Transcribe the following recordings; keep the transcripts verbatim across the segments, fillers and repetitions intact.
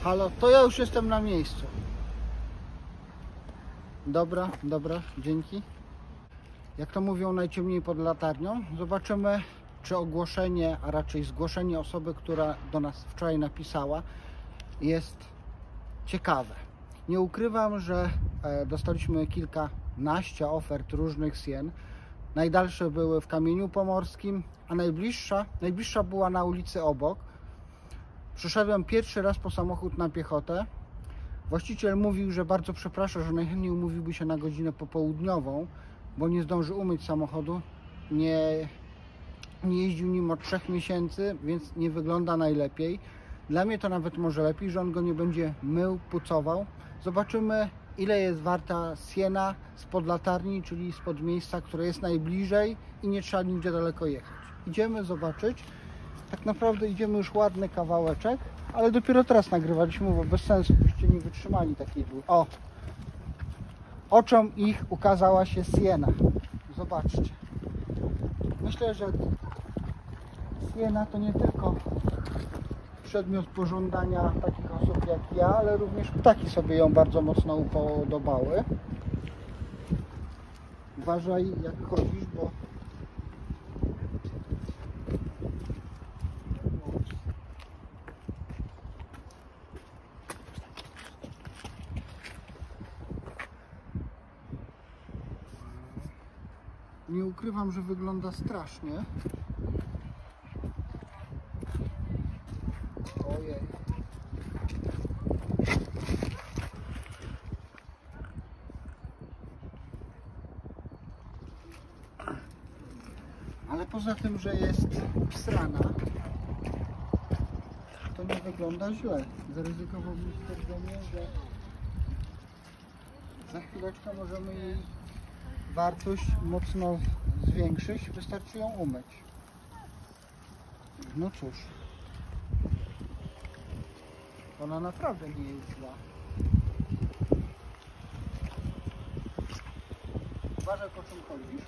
Halo, to ja już jestem na miejscu. Dobra, dobra, dzięki. Jak to mówią, najciemniej pod latarnią. Zobaczymy, czy ogłoszenie, a raczej zgłoszenie osoby, która do nas wczoraj napisała, jest ciekawe. Nie ukrywam, że dostaliśmy kilkanaście ofert różnych sien. Najdalsze były w Kamieniu Pomorskim, a najbliższa, najbliższa była na ulicy obok. Przyszedłem pierwszy raz po samochód na piechotę. Właściciel mówił, że bardzo przeprasza, że najchętniej umówiłby się na godzinę popołudniową, bo nie zdąży umyć samochodu. Nie, nie jeździł nim od trzech miesięcy, więc nie wygląda najlepiej. Dla mnie to nawet może lepiej, że on go nie będzie mył, pucował. Zobaczymy, ile jest warta siena spod latarni, czyli spod miejsca, które jest najbliżej i nie trzeba nigdzie daleko jechać. Idziemy zobaczyć. Tak naprawdę idziemy już ładny kawałeczek, ale dopiero teraz nagrywaliśmy, bo bez sensu byście nie wytrzymali takiej długiej. O! Oczom ich ukazała się siena. Zobaczcie. Myślę, że siena to nie tylko przedmiot pożądania takich osób jak ja, ale również ptaki sobie ją bardzo mocno upodobały. Uważaj, jak chodzisz, bo nie ukrywam, że wygląda strasznie. Ojej. Ale poza tym, że jest psrana, to nie wygląda źle. Zaryzykowałbym stwierdzenie, że za chwileczkę możemy jej wartość mocno zwiększyć, wystarczy ją umyć. No cóż, ona naprawdę nie jest zła. Uważaj, po czym chodzisz.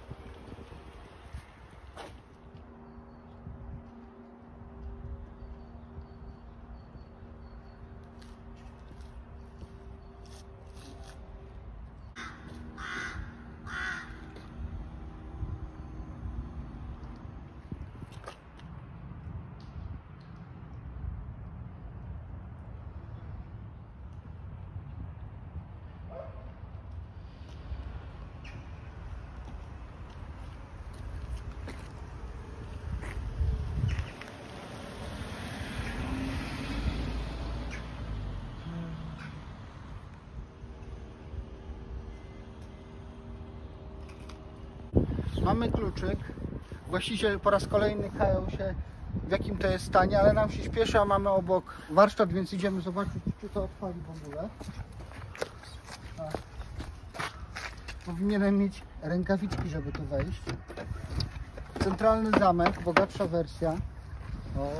Mamy kluczyk. Właściciel po raz kolejny kajał się, w jakim to jest stanie, ale nam się śpieszy, a mamy obok warsztat, więc idziemy zobaczyć, czy to odpali w ogóle. A. Powinienem mieć rękawiczki, żeby tu wejść. Centralny zamek, bogatsza wersja. O.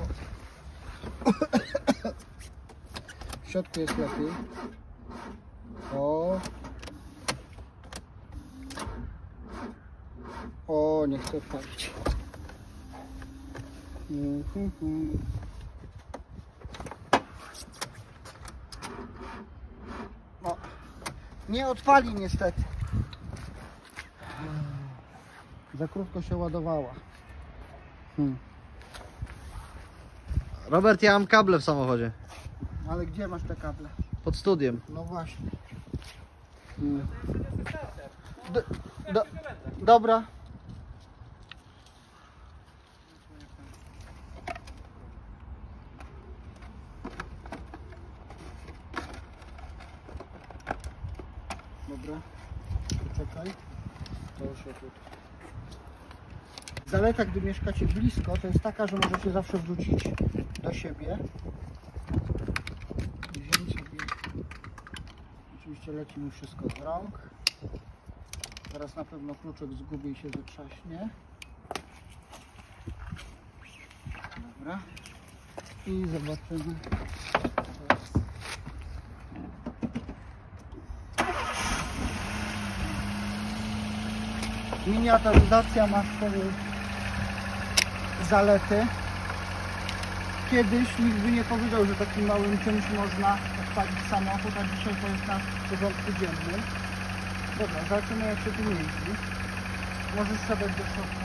W środku jest lepiej. O. O, nie chcę odpalić. No, nie odpali niestety. Za krótko się ładowała. Hmm. Robert, ja mam kable w samochodzie. Ale gdzie masz te kable? Pod studiem. No właśnie. Hmm. Do, do, dobra. Dobra, poczekaj. To już jest. Zaleta, gdy mieszkacie blisko, to jest taka, że możecie zawsze wrócić do siebie. Wziąć sobie. Oczywiście leci mi wszystko z rąk. Teraz na pewno kluczek zgubi i się zatrzaśnie. Dobra. I zobaczymy. Miniaturyzacja ma swoje zalety. kiedyś nikt by nie powiedział, że takim małym czymś można odpalić samochód, a dzisiaj to jest na porządku dziennym. Dobra, zobaczymy jak się tu jeździ. Możesz siadać do środka.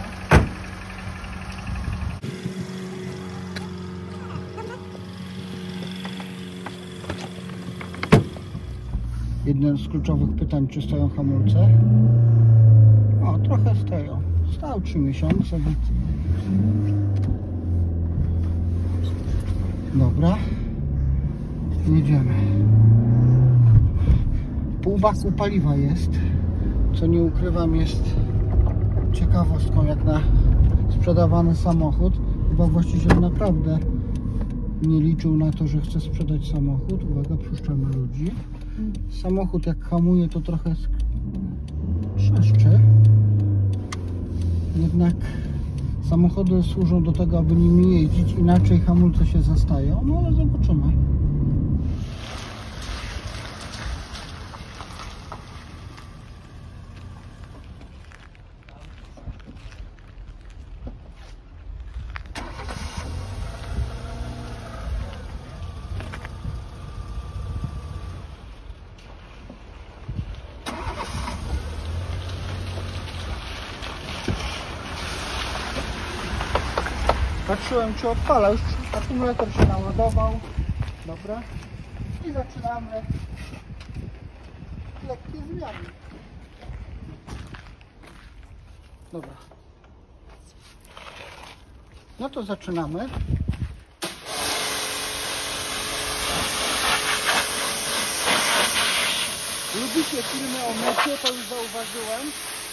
Jedno z kluczowych pytań, czy stoją hamulce? O, trochę stoją. Stał trzy miesiące. Dobra. Jedziemy. Pół baku paliwa jest. Co nie ukrywam, jest ciekawostką jak na sprzedawany samochód. Chyba właściciel naprawdę nie liczył na to, że chce sprzedać samochód. Uwaga, puszczamy ludzi. Samochód jak hamuje, to trochę trzeszczy. Jednak samochody służą do tego, aby nimi jeździć, inaczej hamulce się zastają. No ale zobaczymy. Patrzyłem, czy odpala, już akumulator się naładował. Dobra. I zaczynamy lekkie zmiany. Dobra. No to zaczynamy. Lubicie filmy o mycie, to już zauważyłem.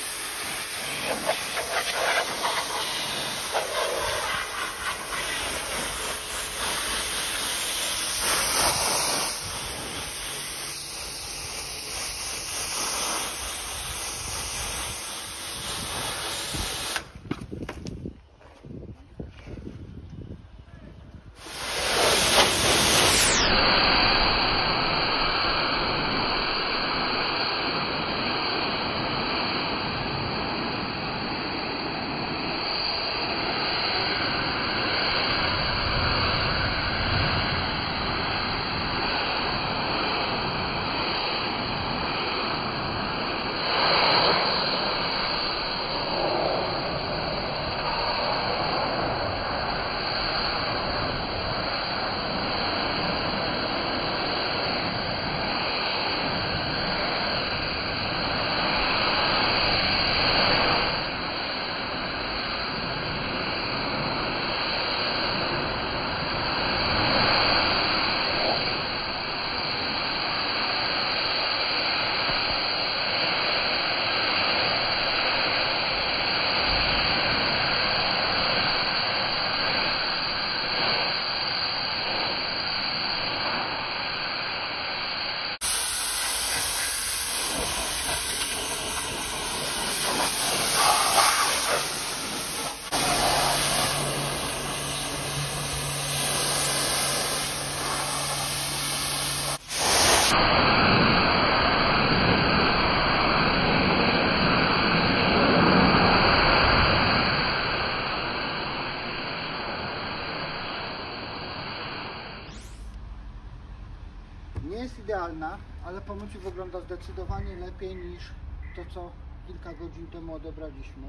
Nie jest idealna, ale po myciu wygląda zdecydowanie lepiej niż to, co kilka godzin temu odebraliśmy.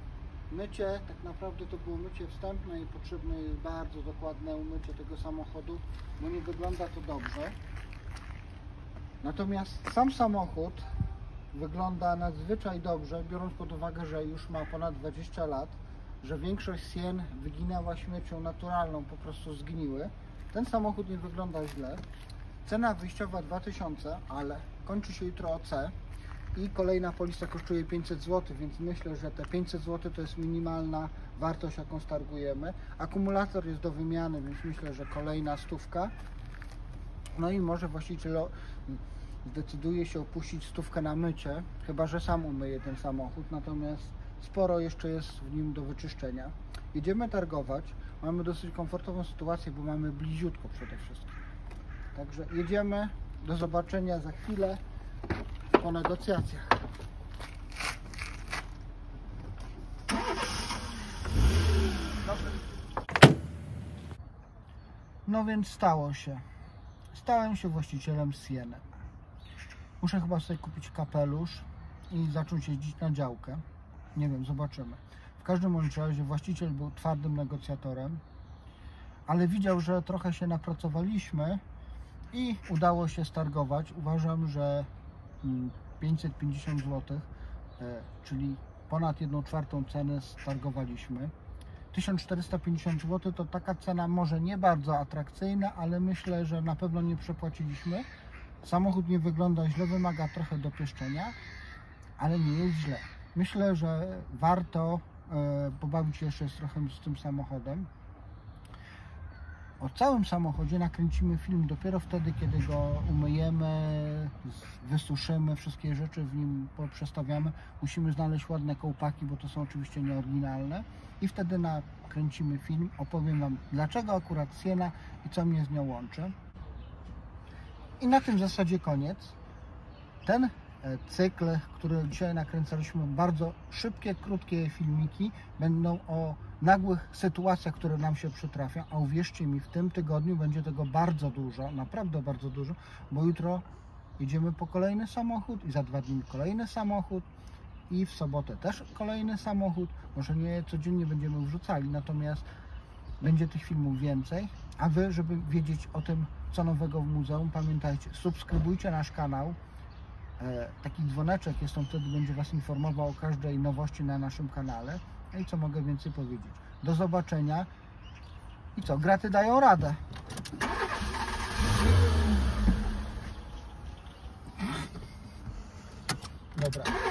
Mycie, tak naprawdę to było mycie wstępne i potrzebne jest bardzo dokładne umycie tego samochodu, bo nie wygląda to dobrze. Natomiast sam samochód wygląda nadzwyczaj dobrze, biorąc pod uwagę, że już ma ponad dwadzieścia lat, że większość sien wyginęła śmiercią naturalną, po prostu zgniły. Ten samochód nie wygląda źle. Cena wyjściowa dwa tysiące, ale kończy się jutro O C i kolejna polisa kosztuje pięćset złotych, więc myślę, że te pięćset złotych to jest minimalna wartość, jaką stargujemy. Akumulator jest do wymiany, więc myślę, że kolejna stówka. No i może właściciel zdecyduje się opuścić stówkę na mycie, chyba że sam umyje ten samochód, natomiast sporo jeszcze jest w nim do wyczyszczenia. Jedziemy targować, mamy dosyć komfortową sytuację, bo mamy bliziutko przede wszystkim. Także jedziemy, do zobaczenia za chwilę po negocjacjach. No więc stało się. Stałem się właścicielem Sieny. Muszę chyba sobie kupić kapelusz i zacząć jeździć na działkę. Nie wiem, zobaczymy. W każdym bądź razie właściciel był twardym negocjatorem, ale widział, że trochę się napracowaliśmy i udało się stargować. Uważam, że pięćset pięćdziesiąt złotych, czyli ponad jedną czwartą ceny stargowaliśmy. tysiąc czterysta pięćdziesiąt złotych to taka cena może nie bardzo atrakcyjna, ale myślę, że na pewno nie przepłaciliśmy. Samochód nie wygląda źle, wymaga trochę dopieszczenia, ale nie jest źle. Myślę, że warto e, pobawić się jeszcze trochę z tym samochodem. O całym samochodzie nakręcimy film dopiero wtedy, kiedy go umyjemy, wysuszymy, wszystkie rzeczy w nim przestawiamy. Musimy znaleźć ładne kołpaki, bo to są oczywiście nieoryginalne. I wtedy nakręcimy film, opowiem Wam, dlaczego akurat Siena i co mnie z nią łączy. I na tym w zasadzie koniec. Ten cykl, który dzisiaj nakręcaliśmy, bardzo szybkie, krótkie filmiki, będą o nagłych sytuacjach, które nam się przytrafią, a uwierzcie mi, w tym tygodniu będzie tego bardzo dużo, naprawdę bardzo dużo, bo jutro jedziemy po kolejny samochód i za dwa dni kolejny samochód i w sobotę też kolejny samochód. Może nie codziennie będziemy wrzucali, natomiast będzie tych filmów więcej, a Wy, żeby wiedzieć o tym, co nowego w muzeum, pamiętajcie, subskrybujcie nasz kanał. Taki dzwoneczek jest, on wtedy będzie Was informował o każdej nowości na naszym kanale. No i co mogę więcej powiedzieć? Do zobaczenia i co? Graty dają radę. Dobra.